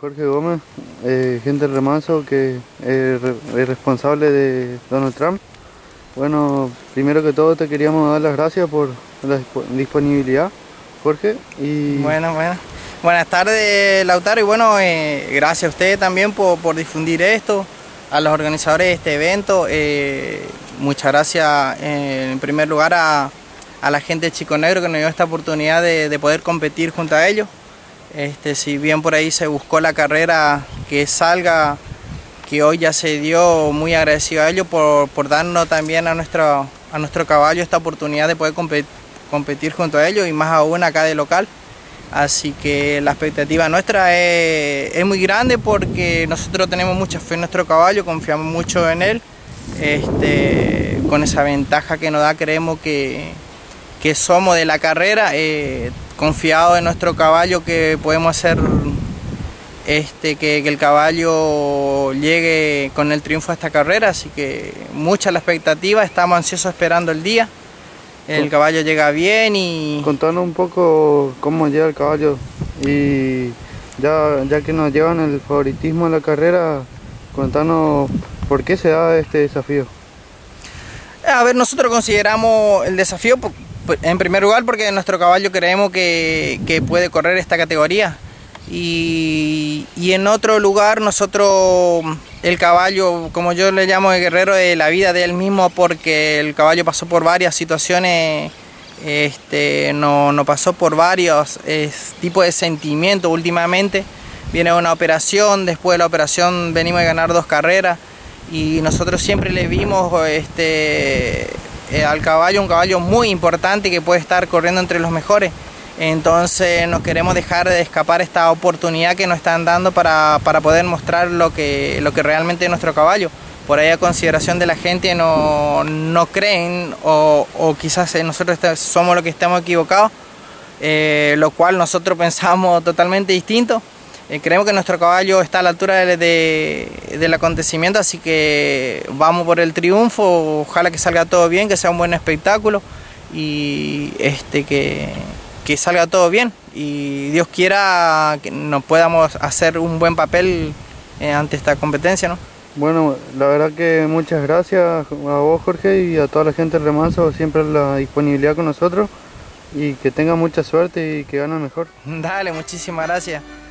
Jorge Gómez, gente del remanso que es responsable de Donald Trump. Bueno, primero que todo te queríamos dar las gracias por la disponibilidad, Jorge. Buenas tardes, Lautaro, y bueno, gracias a ustedes también por difundir esto, a los organizadores de este evento. Muchas gracias en primer lugar a la gente de Chico Negro que nos dio esta oportunidad de poder competir junto a ellos. Si bien por ahí se buscó la carrera que salga, que hoy ya se dio, muy agradecido a ellos por darnos también a nuestro caballo esta oportunidad de poder competir junto a ellos, y más aún acá de local. Así que la expectativa nuestra es muy grande, porque nosotros tenemos mucha fe en nuestro caballo, confiamos mucho en él. Con esa ventaja que nos da, creemos que somos de la carrera, confiados en nuestro caballo, que podemos hacer que el caballo llegue con el triunfo a esta carrera. Así que mucha la expectativa, estamos ansiosos esperando el día. El caballo llega bien y... Contanos un poco cómo llega el caballo, y ya que nos llevan el favoritismo a la carrera, contanos por qué se da este desafío. A ver, nosotros consideramos el desafío en primer lugar porque nuestro caballo creemos que puede correr esta categoría, y en otro lugar nosotros, el caballo, como yo le llamo, el guerrero de la vida de él mismo, porque el caballo pasó por varias situaciones, no pasó por varios tipos de sentimientos. Últimamente viene una operación, después de la operación venimos a ganar 2 carreras, y nosotros siempre le vimos al caballo un caballo muy importante que puede estar corriendo entre los mejores. Entonces no queremos dejar de escapar esta oportunidad que nos están dando para poder mostrar lo que realmente es nuestro caballo. Por ahí, a consideración de la gente, no creen, o quizás nosotros somos los que estamos equivocados, lo cual nosotros pensamos totalmente distinto. Creemos que nuestro caballo está a la altura del acontecimiento, así que vamos por el triunfo. Ojalá que salga todo bien, que sea un buen espectáculo, y que salga todo bien, y Dios quiera que nos podamos hacer un buen papel ante esta competencia, ¿no? Bueno, la verdad que muchas gracias a vos, Jorge, y a toda la gente del remanso, siempre la disponibilidad con nosotros, y que tengan mucha suerte y que ganen mejor. Dale, muchísimas gracias.